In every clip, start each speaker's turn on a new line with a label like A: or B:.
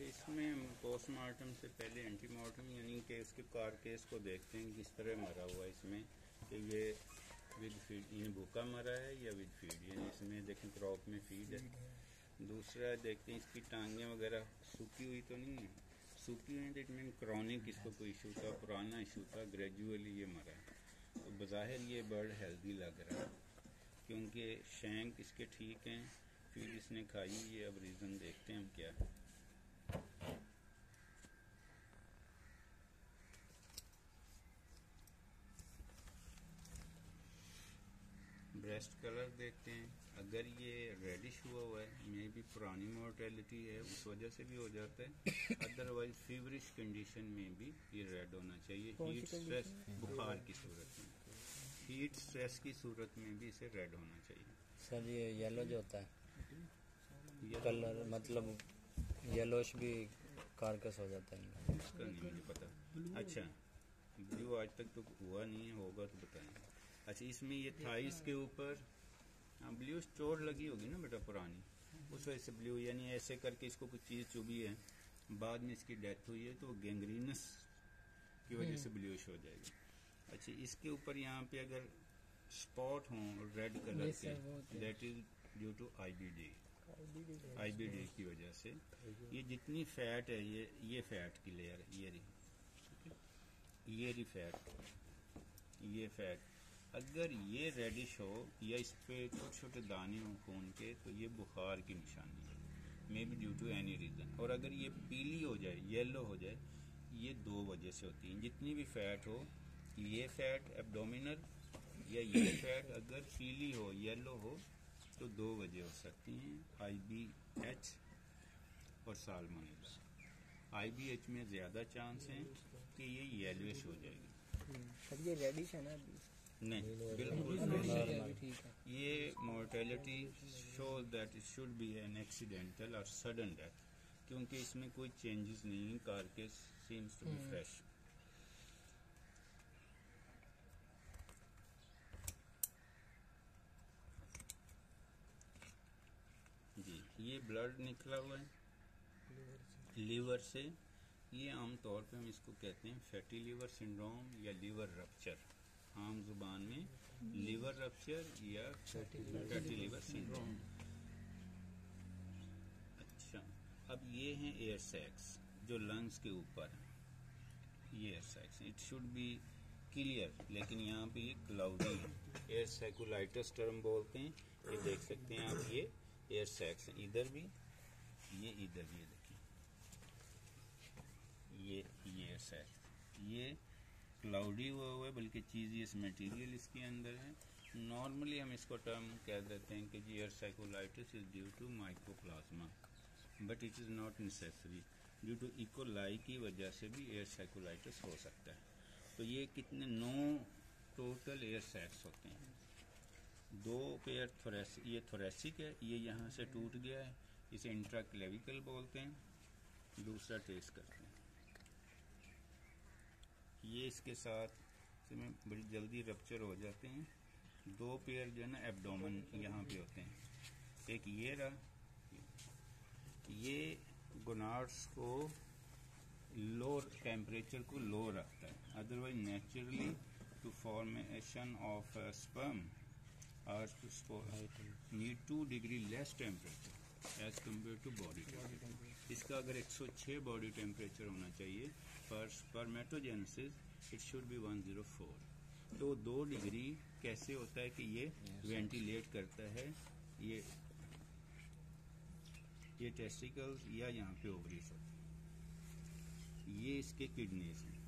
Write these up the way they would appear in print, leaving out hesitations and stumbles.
A: इसमें पोस्टमार्टम से पहले एंटीमार्टम यानी कि इसके कारकेस को देखते हैं किस तरह मरा हुआ है इसमें, कि ये विद फीड यानी भूखा मरा है या विद फीड, यानी इसमें देखें क्रॉप में फीड है। दूसरा देखते हैं इसकी टांगें वगैरह सूखी हुई तो नहीं है, सूखी हुई तो इट मीन क्रॉनिक इसको कोई इशू था, पुराना इशू था, ग्रेजुअली ये मरा है। तो बज़ाहिर ये बर्ड हेल्दी लग रहा है क्योंकि शैंक इसके ठीक हैं, फीड इसने खाई। ये अब रीज़न देखते हैं हम क्या है। ब्रेस्ट कलर देखते हैं, अगर ये रेडिश हुआ है मे भी पुरानी मोर्टेलिटी है उस वजह से भी हो जाता है, अदरवाइज फीवरिश कंडीशन में भी ये रेड होना चाहिए। हीट स्ट्रेस बुखार की सूरत में, हीट स्ट्रेस की सूरत में भी इसे रेड होना चाहिए।
B: सर ये येलो जो होता है कलर मतलब येलोश भी कारकस हो जाता है,
A: इसका नहीं मुझे पता। अच्छा ब्लू आज तक तो हुआ नहीं है, होगा तो बताएंगे। अच्छा इसमें ये थाइस के ऊपर ब्लू चोट लगी होगी ना बेटा पुरानी, उस वजह से ब्लू, यानी ऐसे करके इसको कुछ चीज़ चुभी है, बाद में इसकी डेथ हुई है तो गैंग्रीनस की वजह से ब्लूइश हो जाएगी। अच्छा इसके ऊपर यहाँ पे अगर स्पॉट हों रेड कलर के, that is due to IBD की वजह से। ये जितनी फैट है ये फैट की लेयर है, ये फैट, ये फैट अगर ये रेडिश हो या इस पे छोटे छोटे दाने हो खून के तो ये बुखार की निशानी है, may be due to any reason. और अगर ये पीली हो जाए, येलो हो जाए, ये दो वजह से होती है। जितनी भी फैट हो, ये फैट एब्डोमिनल या ये फैट अगर पीली हो, येलो हो तो दो वजह हो सकती हैं, IBH और साल्मोनेला। IBH में ज़्यादा चांस हैं कि ये येलोइश हो जाएगी।
C: अब ये रेडिश है ना अभी?
A: नहीं बिल्कुल नहीं, ये mortality show that it should be an accidental और सडन डेथ, क्योंकि इसमें कोई चेंजेस नहीं, carcass seems to be fresh. जी ये ब्लड निकला हुआ है लीवर से, ये आमतौर पे हम इसको कहते हैं फैटी लीवर सिंड्रोम या लीवर रप्चर, आम जुबान में लीवर रप्चर या फैटी लीवर सिंड्रोम। अच्छा अब ये हैं एयर सैक्स जो लंग्स के ऊपर है, ये air sacs, it should be clear, लेकिन यहाँ पे ये क्लाउडी है, एयर सैकुलाइटिस टर्म बोलते हैं। ये देख सकते हैं आप, ये एयर सैक्स हैं, इधर भी ये इधर भी, देखिए ये एयर सैक्स, ये क्लाउडी हुआ है, बल्कि चीज़ियस मटेरियल इसके अंदर है। नॉर्मली हम इसको टर्म कह देते हैं कि air sacculitis is due to mycoplasma, but it is not necessary, due to E coli की वजह से भी एयर सैकुलाइटिस हो सकता है। तो ये कितने 9 टोटल एयर सैक्स होते हैं, 2 पेयर थोरेसिक, ये थोरेसिक है, ये यहाँ से टूट गया है, इसे इंट्राक्लेविकल बोलते हैं। दूसरा टेस्ट करते हैं, ये इसके साथ इसमें बड़ी जल्दी रप्चर हो जाते हैं। 2 पेयर जो है ना एब्डोमेन यहाँ पे होते हैं, एक ये रहा, ये गोनाड्स को लो टेम्परेचर को लो रखता है, otherwise naturally to formation of sperm और need 2 degree less temperature as compare to body temperature. इसका अगर 106 बॉडी टेम्परेचर होना चाहिए पर स्पर्मेटोजेनेसिस इट शुड बी 104। तो 2 डिग्री कैसे होता है कि ये वेंटिलेट करता है ये टेस्टिकल्स या यहाँ पे ओवरीज होते हैं। ये इसके किडनीज हैं,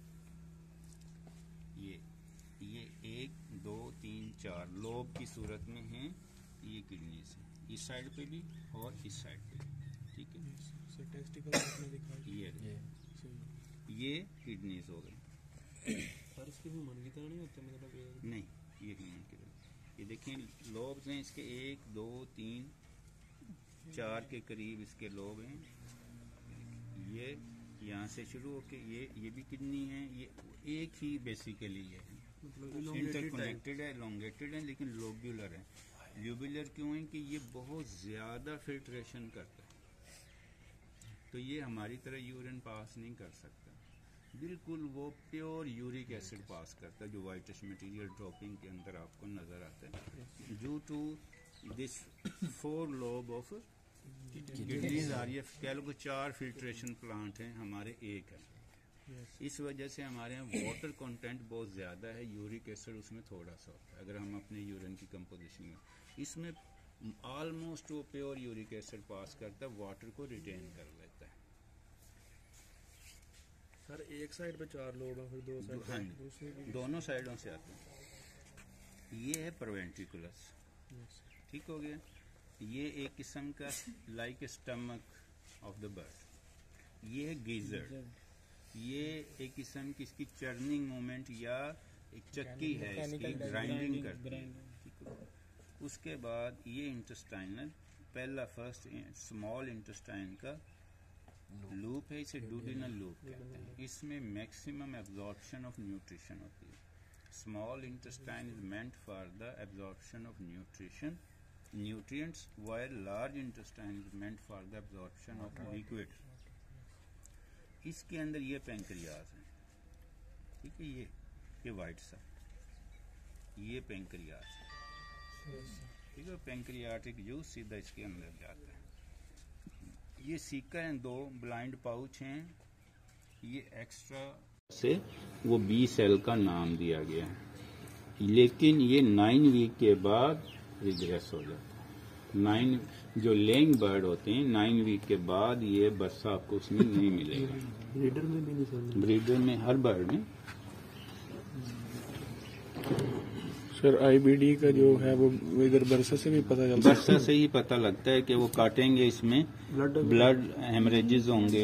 A: ये 1 2 3 4 लोब की सूरत में हैं, ये किडनीज हैं, इस साइड पे भी और इस साइड पे भी, ठीक है। टेस्टिकल ये किडनीज हो गए,
C: पर इसके ह्यूमन की तरह नहीं होते, मतलब
A: नहीं ये ह्यूमन की तरह। ये देखिए लोब्स हैं इसके 1 2 3 4 के करीब इसके लोब हैं, ये यहाँ से शुरू होके ये भी किडनी है, ये एक ही बेसिकली है, मतलब इंटरकनेक्टेड है, एलोंगेटेड है, लेकिन लोब्यूलर है। ल्यूबुलर क्यों है कि ये बहुत ज़्यादा फिल्ट्रेशन करता है, तो ये हमारी तरह यूरिन पास नहीं कर सकता, बिल्कुल वो प्योर यूरिक एसिड पास करता है, जो वाइटिश मटेरियल ड्रॉपिंग के अंदर आपको नज़र आता है। Due to this 4 lobe of kidneys आ रही है, कह लो 4 फिल्ट्रेशन प्लांट हैं, हमारे 1 है। इस वजह से हमारे यहाँ वाटर कंटेंट बहुत ज़्यादा है, यूरिक एसिड उसमें थोड़ा सा होता है। अगर हम अपने यूरिन की कंपोजिशन में, इसमें ऑलमोस्ट वो प्योर यूरिक एसिड पास करता है, वाटर को रिटेन कर लेता है।
C: सर एक साइड पे 4 लोग हैं, फिर 2 साइड
A: हाँ
C: पे दूसरी भी।
A: दोनों साइडों से आते हैं। ये है परवेंट्रिकुलस, ठीक हो गया। ये एक किस्म का like stomach of the bird. ये है गीजर, ये एक किस्म की इसकी चर्निंग मूवमेंट या एक चक्की है, इसकी ग्राइंडिंग करती है, ठीक हो। उसके बाद ये इंटेस्टाइनल, पहला फर्स्ट स्मॉल इंटेस्टाइन का लूप है, इसे डूडिनल लूप कहते हैं। इसमें मैक्सिमम एब्जॉर्प्शन ऑफ न्यूट्रिशन होती है। Small intestine is meant for the absorption of nutrients while large intestine is meant for the absorption of liquid। इसके अंदर ये पेंक्रियाज है, ठीक है, ये वाइट सा, ये पेंक्रियाज है, ठीक है। पेंक्रियाटिक जूस सीधा इसके अंदर जाता है। ये सीकर हैं, 2 ब्लाइंड पाउच हैं, ये एक्स्ट्रा से वो बी सेल का नाम दिया गया है, लेकिन ये 9 वीक के बाद रिग्रेस हो जाता है। 9 जो लेइंग बर्ड होते हैं 9 वीक के बाद ये बच्चा आपको उसमें नहीं मिलेगा।
C: ब्रीडर में भी नहीं सर?
A: ब्रीडर में, हर बर्ड में।
C: सर आईबीडी का जो है वो इधर बरसा से भी पता चलता है?
A: बरसा से ही पता लगता है कि वो काटेंगे, इसमें ब्लड हेमरेजेस होंगे।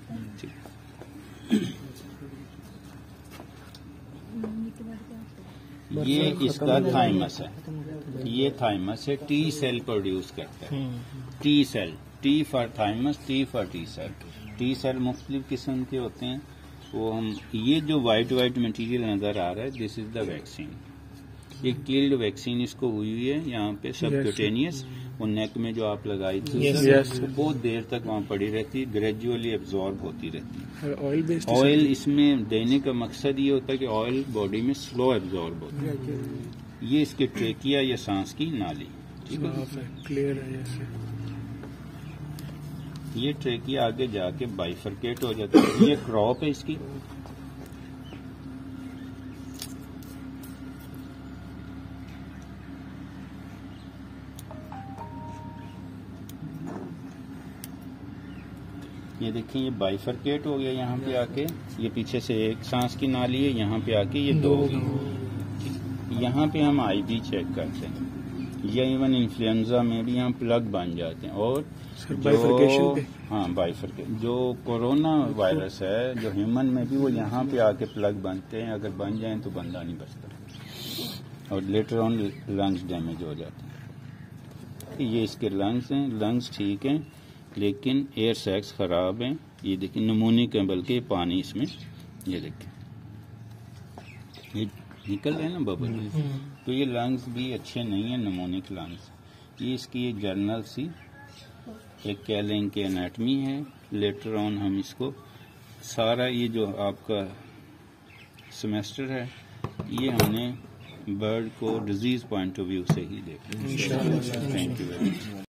A: ये इसका थाइमस है, ये थाइमस है, टी सेल प्रोड्यूस करता है। T cell, T for thymus, T for T cell. T cell मुख्तलिफ किस्म के होते हैं। वो हम, ये जो वाइट मटेरियल नजर आ रहा है, दिस इज द वैक्सीन। ये किल्ड वैक्सीन इसको हुई है यहाँ पे सबक्यूटेनियस, वो नेक में जो आप लगाई थी, वो बहुत देर तक वहाँ पड़ी रहती है, ग्रेजुअली एब्जॉर्ब होती रहती है।
C: ऑयल बेस्ड
A: ऑयल इसमें देने का मकसद ये होता है कि ऑयल बॉडी में स्लो एब्जॉर्ब होता है। ये इसके ट्रेकिया या सांस की नाली, ठीक है,
C: क्लियर है। जैसे
A: ये ट्रेकिया आगे जाके बाइफरकेट हो जाता है। ये क्रॉप है इसकी, ये देखिए, ये बाइफरकेट हो गया यहाँ पे आके। ये पीछे से एक सांस की नाली है, यहाँ पे आके ये 2 होगी। यहाँ पे हम आईबी चेक करते हैं, या इवन इन्फ्लुएंजा में भी यहाँ प्लग बन जाते हैं। और जो हाँ बाइफरकेट, जो कोरोना वायरस है जो ह्यूमन में भी, वो यहाँ पे आके प्लग बनते हैं। अगर बन जाएं तो बंदा नहीं बचता, और लेटर ऑन लंग्स डैमेज हो जाते हैं। ये इसके लंग्स हैं, लंग्स ठीक हैं, लेकिन एयर सैक्स खराब हैं। ये देखिए नमूनिक है, बल्कि पानी इसमें, ये देखिए ये निकल रहे हैं ना बबल। तो ये लंग्स भी अच्छे नहीं है, नमूनिक लंग्स। ये इसकी एक जर्नल सी एक कैलेंग की एनाटमी है। लेटर ऑन हम इसको सारा, ये जो आपका सेमेस्टर है, ये हमने बर्ड को डिजीज पॉइंट ऑफ व्यू से ही देखा। Thank you very much.